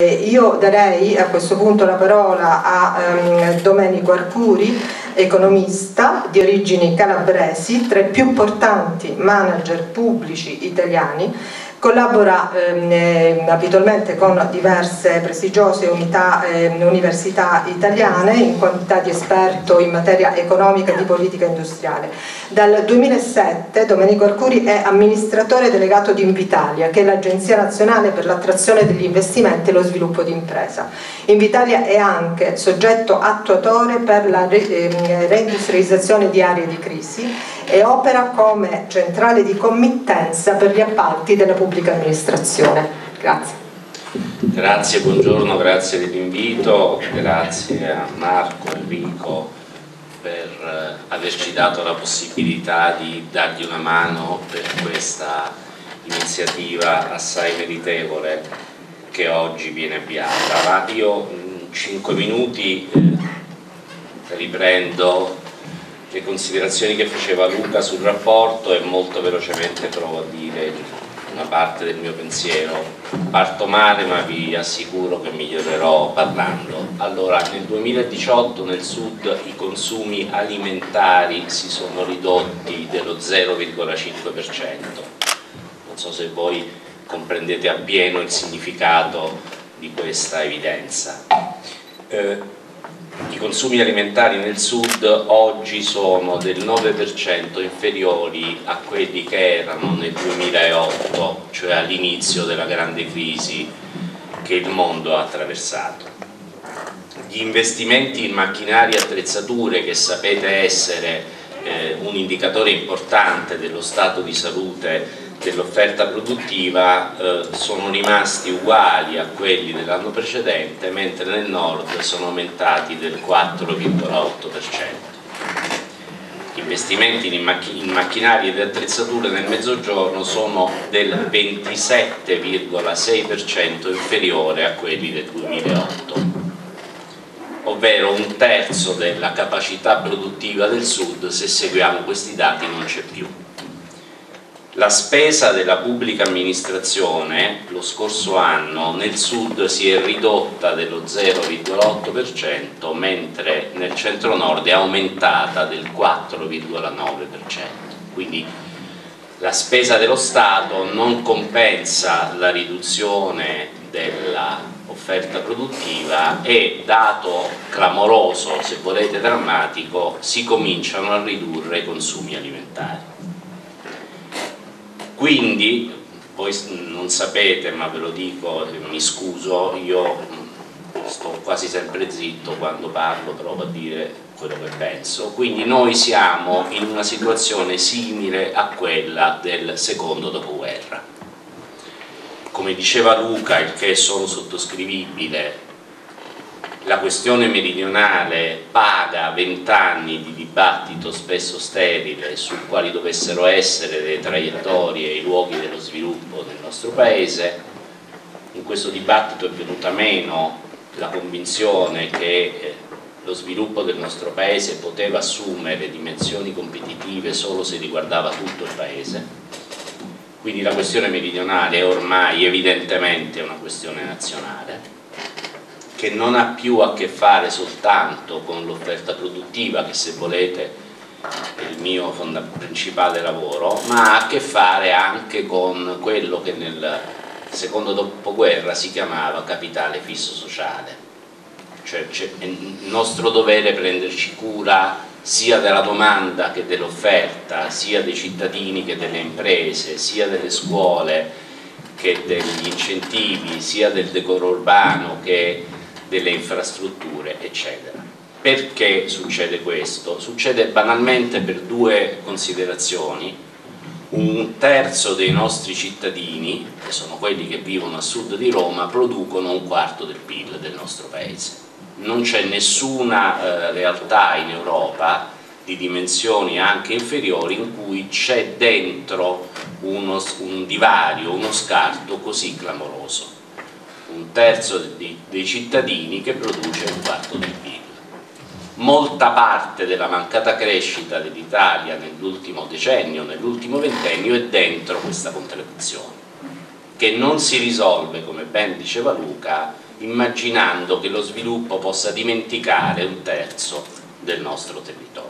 Io darei a questo punto la parola a Domenico Arcuri, economista di origini calabresi, tra i più importanti manager pubblici italiani. Collabora abitualmente con diverse prestigiose università italiane in qualità di esperto in materia economica e di politica industriale. Dal 2007 Domenico Arcuri è amministratore delegato di Invitalia, che è l'Agenzia Nazionale per l'attrazione degli investimenti e lo sviluppo di impresa. Invitalia è anche soggetto attuatore per la reindustrializzazione di aree di crisi e opera come centrale di committenza per gli appalti della pubblica amministrazione. Grazie. Grazie, buongiorno, grazie dell'invito, grazie a Marco, Enrico per averci dato la possibilità di dargli una mano per questa iniziativa assai meritevole che oggi viene avviata. Ma io in 5 minuti riprendo le considerazioni che faceva Luca sul rapporto e molto velocemente provo a dire una parte del mio pensiero. Parto male, ma vi assicuro che migliorerò parlando. Allora, nel 2018 nel Sud i consumi alimentari si sono ridotti dello 0,5%. Non so se voi comprendete appieno il significato di questa evidenza. I consumi alimentari nel Sud oggi sono del 9% inferiori a quelli che erano nel 2008, cioè all'inizio della grande crisi che il mondo ha attraversato. Gli investimenti in macchinari e attrezzature, che sapete essere un indicatore importante dello stato di salute dell'offerta produttiva, sono rimasti uguali a quelli dell'anno precedente, mentre nel nord sono aumentati del 4,8%. Gli investimenti in macchinari ed attrezzature nel mezzogiorno sono del 27,6% inferiore a quelli del 2008, ovvero un terzo della capacità produttiva del Sud. Se seguiamo questi dati non c'è più. La spesa della pubblica amministrazione lo scorso anno nel Sud si è ridotta dello 0,8%, mentre nel centro-nord è aumentata del 4,9%. Quindi la spesa dello Stato non compensa la riduzione dell'offerta produttiva e, dato clamoroso, se volete drammatico, si cominciano a ridurre i consumi alimentari. Quindi, voi non sapete, ma ve lo dico, mi scuso, io sto quasi sempre zitto quando parlo, provo a dire quello che penso. Quindi noi siamo in una situazione simile a quella del secondo dopoguerra. Come diceva Luca, il che è solo sottoscrivibile, la questione meridionale paga 20 anni di dibattito spesso sterile su quali dovessero essere le traiettorie e i luoghi dello sviluppo del nostro Paese. In questo dibattito è venuta meno la convinzione che lo sviluppo del nostro Paese poteva assumere dimensioni competitive solo se riguardava tutto il Paese. Quindi la questione meridionale è ormai evidentemente una questione nazionale, che non ha più a che fare soltanto con l'offerta produttiva, che se volete è il mio principale lavoro, ma ha a che fare anche con quello che nel secondo dopoguerra si chiamava capitale fisso sociale. Cioè è il nostro dovere prenderci cura sia della domanda che dell'offerta, sia dei cittadini che delle imprese, sia delle scuole che degli incentivi, sia del decoro urbano che delle infrastrutture, eccetera. Perché succede questo? Succede banalmente per due considerazioni. Un terzo dei nostri cittadini, che sono quelli che vivono a sud di Roma, producono un quarto del PIL del nostro Paese. Non c'è nessuna realtà in Europa di dimensioni anche inferiori in cui c'è dentro un divario, uno scarto così clamoroso. Un terzo dei cittadini che produce un quarto del PIL. Molta parte della mancata crescita dell'Italia nell'ultimo decennio, nell'ultimo ventennio, è dentro questa contraddizione, che non si risolve, come ben diceva Luca, immaginando che lo sviluppo possa dimenticare un terzo del nostro territorio.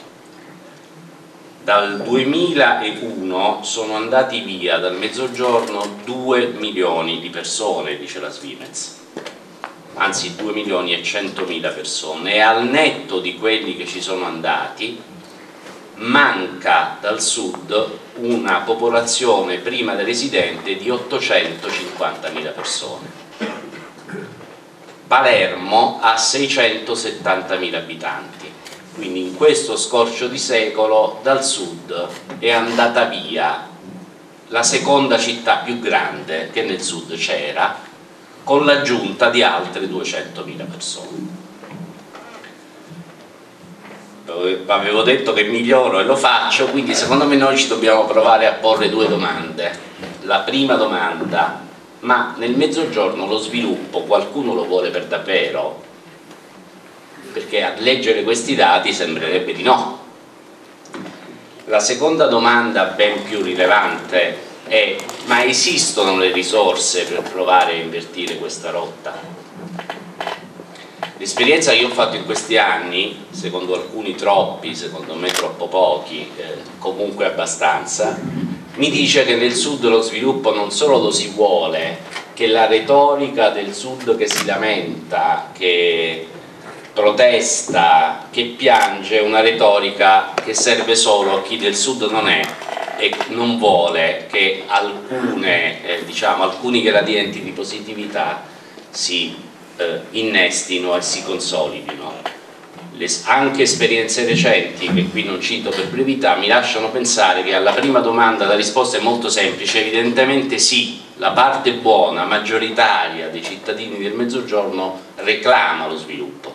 Dal 2001 sono andati via dal Mezzogiorno 2 milioni di persone, dice la Svimez, anzi 2 milioni e 100.000 persone, e al netto di quelli che ci sono andati manca dal sud una popolazione prima residente di 850.000 persone. Palermo ha 670.000 abitanti, quindi in questo scorcio di secolo dal sud è andata via la seconda città più grande che nel sud c'era, con l'aggiunta di altre 200.000 persone. Avevo detto che miglioro e lo faccio, quindi secondo me noi ci dobbiamo provare a porre due domande. La prima domanda: ma nel Mezzogiorno lo sviluppo qualcuno lo vuole per davvero? Perché a leggere questi dati sembrerebbe di no. La seconda domanda, ben più rilevante, è: ma esistono le risorse per provare a invertire questa rotta? L'esperienza che io ho fatto in questi anni, secondo alcuni troppi, secondo me troppo pochi, comunque abbastanza, mi dice che nel sud lo sviluppo non solo lo si vuole, che la retorica del sud che si lamenta, che protesta, che piange, è una retorica che serve solo a chi del sud non è e non vuole che alcuni gradienti di positività si innestino e si consolidino. Anche esperienze recenti, che qui non cito per brevità, mi lasciano pensare che alla prima domanda la risposta è molto semplice: evidentemente sì, la parte buona, maggioritaria dei cittadini del Mezzogiorno reclama lo sviluppo.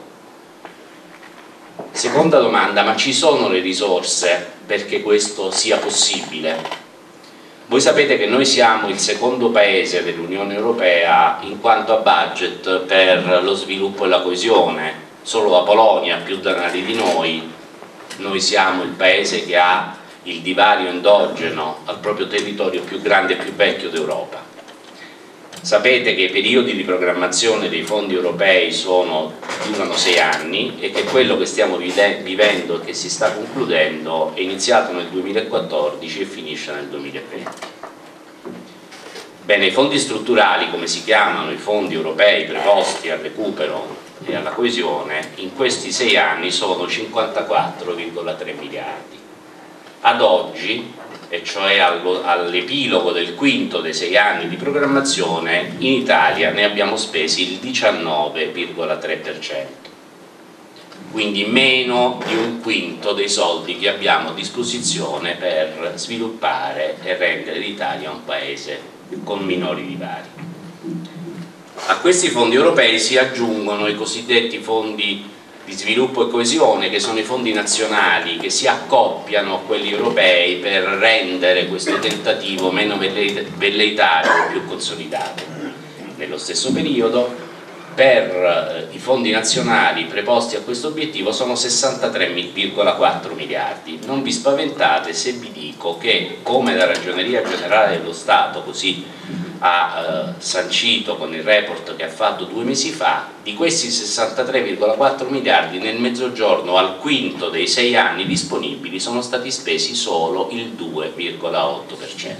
Seconda domanda: ma ci sono le risorse perché questo sia possibile? Voi sapete che noi siamo il secondo paese dell'Unione Europea in quanto a budget per lo sviluppo e la coesione. Solo la Polonia ha più denari di noi. Noi siamo il paese che ha il divario endogeno al proprio territorio più grande e più vecchio d'Europa. Sapete che i periodi di programmazione dei fondi europei durano 6 anni e che quello che stiamo vivendo e che si sta concludendo è iniziato nel 2014 e finisce nel 2020. Bene, i fondi strutturali, come si chiamano, i fondi europei preposti al recupero e alla coesione, in questi 6 anni sono 54,3 miliardi. Ad oggi, e cioè all'epilogo del quinto dei 6 anni di programmazione, in Italia ne abbiamo spesi il 19,3%, quindi meno di un quinto dei soldi che abbiamo a disposizione per sviluppare e rendere l'Italia un paese con minori divari. A questi fondi europei si aggiungono i cosiddetti fondi di sviluppo e coesione, che sono i fondi nazionali che si accoppiano a quelli europei per rendere questo tentativo meno velleitario e più consolidato. Nello stesso periodo, per i fondi nazionali preposti a questo obiettivo sono 63,4 miliardi. Non vi spaventate se vi dico che, come la Ragioneria Generale dello Stato così ha sancito con il report che ha fatto 2 mesi fa, di questi 63,4 miliardi nel Mezzogiorno al quinto dei 6 anni disponibili sono stati spesi solo il 2,8%.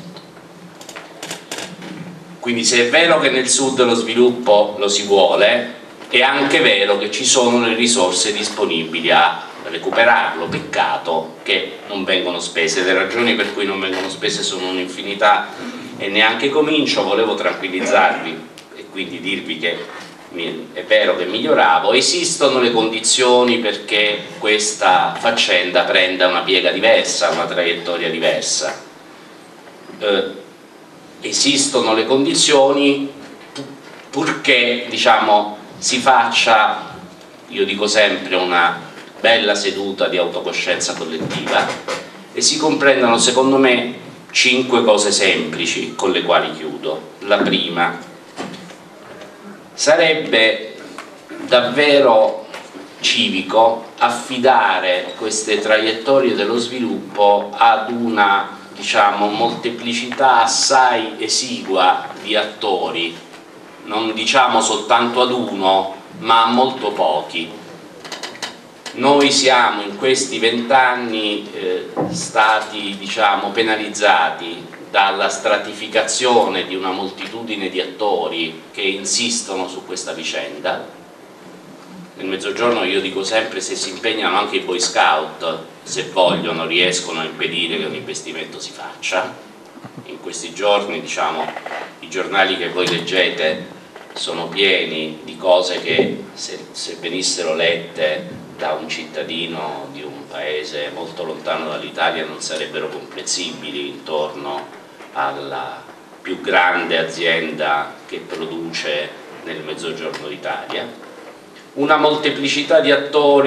Quindi se è vero che nel sud lo sviluppo lo si vuole, è anche vero che ci sono le risorse disponibili a recuperarlo. Peccato che non vengono spese. Le ragioni per cui non vengono spese sono un'infinità e neanche comincio. Volevo tranquillizzarvi e quindi dirvi che è vero che miglioravo. Esistono le condizioni perché questa faccenda prenda una piega diversa, una traiettoria diversa. Esistono le condizioni purché, diciamo, si faccia, io dico sempre, una bella seduta di autocoscienza collettiva e si comprendano, secondo me, 5 cose semplici con le quali chiudo. La prima: sarebbe davvero civico affidare queste traiettorie dello sviluppo ad una, diciamo, molteplicità assai esigua di attori non diciamo soltanto ad uno, ma a molto pochi. Noi siamo in questi 20 anni stati, diciamo, penalizzati dalla stratificazione di una moltitudine di attori che insistono su questa vicenda. Nel Mezzogiorno, io dico sempre, se si impegnano anche i Boy Scout, se vogliono, riescono a impedire che un investimento si faccia. In questi giorni, diciamo, i giornali che voi leggete sono pieni di cose che, se venissero lette da un cittadino di un paese molto lontano dall'Italia, non sarebbero comprensibili, intorno alla più grande azienda che produce nel Mezzogiorno d'Italia. Una molteplicità di attori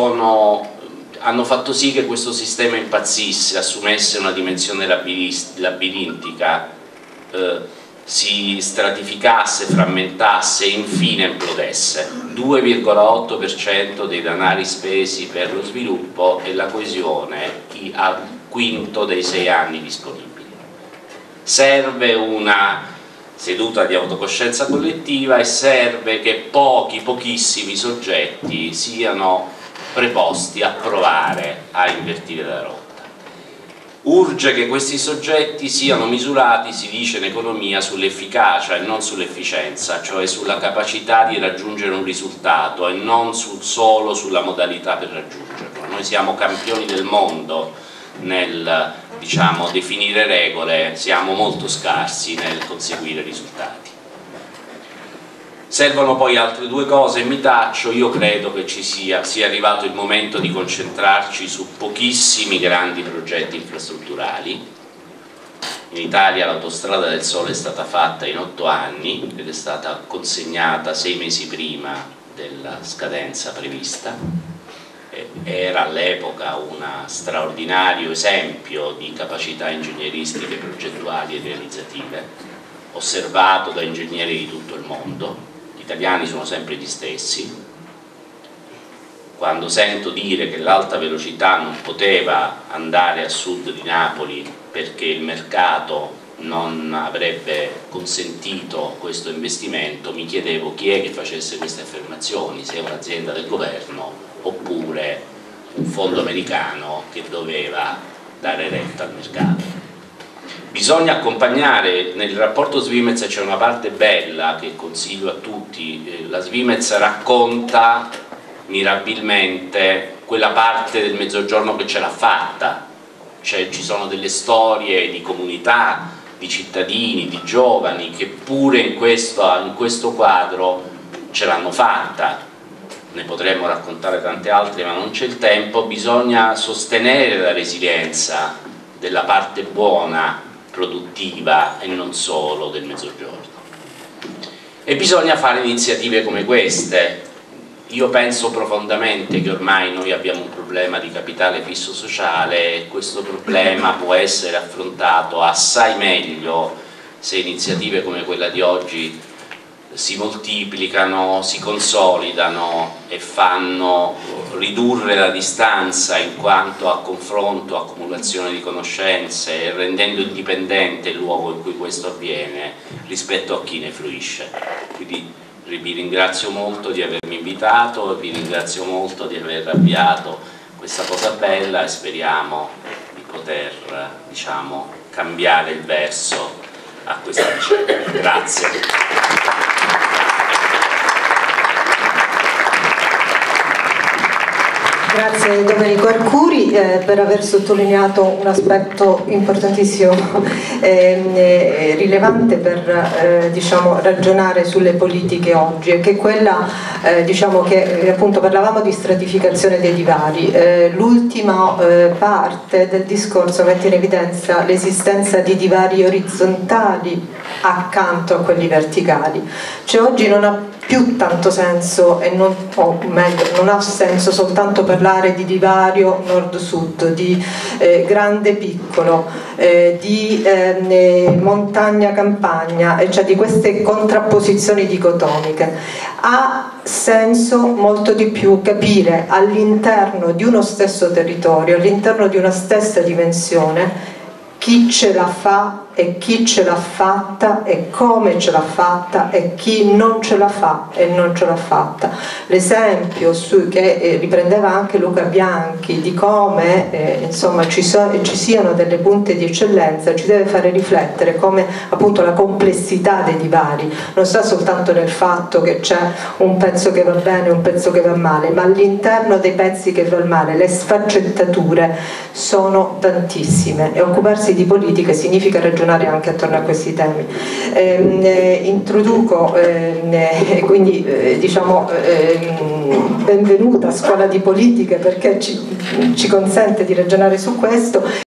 hanno fatto sì che questo sistema impazzisse, assumesse una dimensione labirintica, si stratificasse, frammentasse e infine implodesse. 2,8% dei denari spesi per lo sviluppo e la coesione al quinto dei 6 anni disponibili. Serve una seduta di autocoscienza collettiva e serve che pochissimi soggetti siano preposti a provare a invertire la rotta. Urge che questi soggetti siano misurati, si dice in economia, sull'efficacia e non sull'efficienza, cioè sulla capacità di raggiungere un risultato e non solo sulla modalità per raggiungerlo. Noi siamo campioni del mondo nel, diciamo, definire regole, siamo molto scarsi nel conseguire risultati. Servono poi altre due cose, mi taccio. Io credo che sia arrivato il momento di concentrarci su pochissimi grandi progetti infrastrutturali. In Italia l'autostrada del Sole è stata fatta in 8 anni ed è stata consegnata 6 mesi prima della scadenza prevista. Era all'epoca un straordinario esempio di capacità ingegneristiche, progettuali e realizzative, osservato da ingegneri di tutto il mondo. Gli italiani sono sempre gli stessi. Quando sento dire che l'alta velocità non poteva andare a sud di Napoli perché il mercato non avrebbe consentito questo investimento, mi chiedevo chi è che facesse queste affermazioni, se è un'azienda del governo oppure un fondo americano che doveva dare retta al mercato. Bisogna accompagnare, nel rapporto Svimez c'è una parte bella che consiglio a tutti. La Svimez racconta mirabilmente quella parte del Mezzogiorno che ce l'ha fatta, cioè ci sono delle storie di comunità, di cittadini, di giovani che pure in questo quadro ce l'hanno fatta. Ne potremmo raccontare tante altre, ma non c'è il tempo. Bisogna sostenere la resilienza della parte buona, produttiva e non solo del Mezzogiorno. E bisogna fare iniziative come queste. Io penso profondamente che ormai noi abbiamo un problema di capitale fisso sociale e questo problema può essere affrontato assai meglio se iniziative come quella di oggi si moltiplicano, si consolidano e fanno ridurre la distanza in quanto a confronto, accumulazione di conoscenze, rendendo indipendente il luogo in cui questo avviene rispetto a chi ne fruisce. Quindi vi ringrazio molto di avermi invitato, vi ringrazio molto di aver avviato questa cosa bella e speriamo di poter, diciamo, cambiare il verso a questa vicenda. Grazie. Grazie Domenico Arcuri per aver sottolineato un aspetto importantissimo e rilevante per diciamo, ragionare sulle politiche oggi, e che è quella diciamo che appunto parlavamo di stratificazione dei divari. L'ultima parte del discorso mette in evidenza l'esistenza di divari orizzontali accanto a quelli verticali, cioè oggi non ha più tanto senso e non ha senso soltanto parlare di divario nord-sud, di grande-piccolo, di montagna-campagna, cioè di queste contrapposizioni dicotomiche. Ha senso molto di più capire all'interno di uno stesso territorio, all'interno di una stessa dimensione, chi ce la fa è chi ce l'ha fatta e come ce l'ha fatta e chi non ce la fa e non ce l'ha fatta. L'esempio che riprendeva anche Luca Bianchi di come insomma ci siano delle punte di eccellenza ci deve fare riflettere come appunto la complessità dei divari non sta soltanto nel fatto che c'è un pezzo che va bene e un pezzo che va male, ma all'interno dei pezzi che va male le sfaccettature sono tantissime e occuparsi di politica significa ragionare anche attorno a questi temi. Introduco quindi diciamo benvenuta a Scuola di Politica perché ci consente di ragionare su questo.